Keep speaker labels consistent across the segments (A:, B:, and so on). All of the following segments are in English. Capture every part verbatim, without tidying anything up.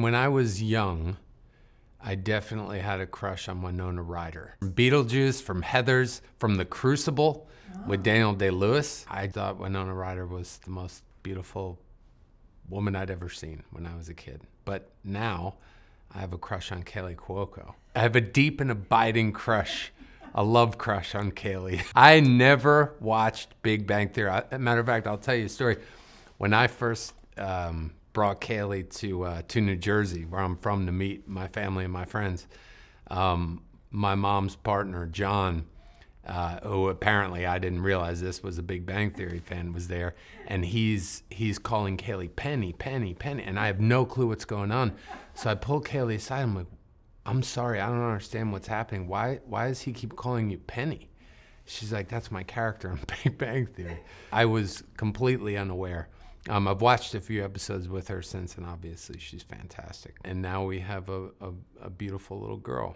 A: When I was young, I definitely had a crush on Winona Ryder. From Beetlejuice, from Heathers, from The Crucible oh. with Daniel Day-Lewis. I thought Winona Ryder was the most beautiful woman I'd ever seen when I was a kid. But now, I have a crush on Kaley Cuoco. I have a deep and abiding crush, a love crush on Kaley. I never watched Big Bang Theory. As a matter of fact, I'll tell you a story. When I first um, brought Kaley to uh, to New Jersey, where I'm from, to meet my family and my friends, um, my mom's partner, John, uh, who apparently I didn't realize this was a Big Bang Theory fan, was there, and he's he's calling Kaley Penny, Penny, Penny, and I have no clue what's going on. So I pull Kaley aside. I'm like, I'm sorry, I don't understand what's happening. Why why does he keep calling you Penny? She's like, that's my character in Big Bang Theory. I was completely unaware. Um, I've watched a few episodes with her since, and obviously she's fantastic. And now we have a, a, a beautiful little girl.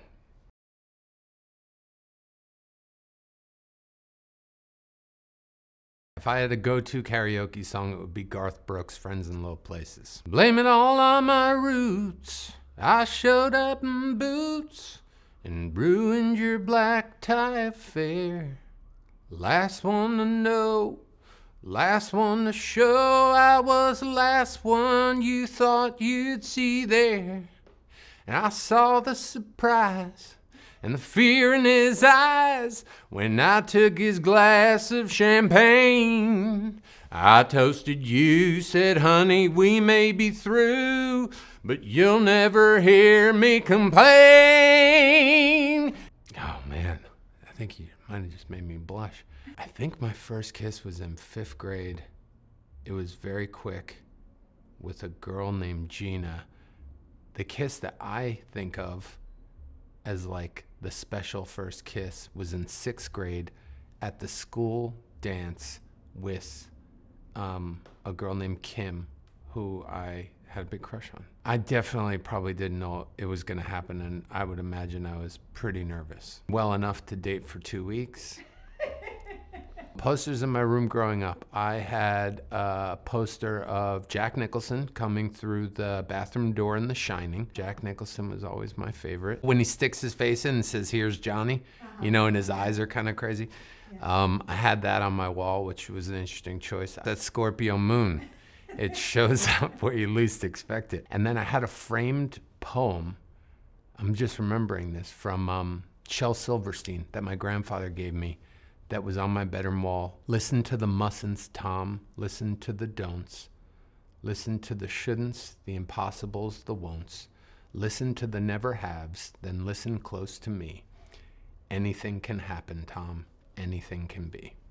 A: If I had a go-to karaoke song, it would be Garth Brooks' Friends in Low Places. Blame it all on my roots. I showed up in boots and ruined your black tie affair. Last one to know, last one to show. I was the last one you thought you'd see there. And I saw the surprise and the fear in his eyes when I took his glass of champagne. I toasted you, said, honey, we may be through, but you'll never hear me complain. Oh man, I think you might have just made me blush. I think my first kiss was in fifth grade. It was very quick with a girl named Gina. The kiss that I think of as like the special first kiss was in sixth grade at the school dance with um, a girl named Kim, who I had a big crush on. I definitely probably didn't know it was gonna happen, and I would imagine I was pretty nervous. Well enough to date for two weeks. Posters in my room growing up. I had a poster of Jack Nicholson coming through the bathroom door in The Shining. Jack Nicholson was always my favorite. When he sticks his face in and says, here's Johnny, uh-huh. you know, and his eyes are kind of crazy. Yeah. Um, I had that on my wall, which was an interesting choice. That Scorpio moon. It shows up where you least expect it. And then I had a framed poem, I'm just remembering this, from um, Shel Silverstein that my grandfather gave me, that was on my bedroom wall. Listen to the mustn'ts, Tom. Listen to the don'ts. Listen to the shouldn'ts, the impossibles, the won'ts. Listen to the never haves, then listen close to me. Anything can happen, Tom. Anything can be.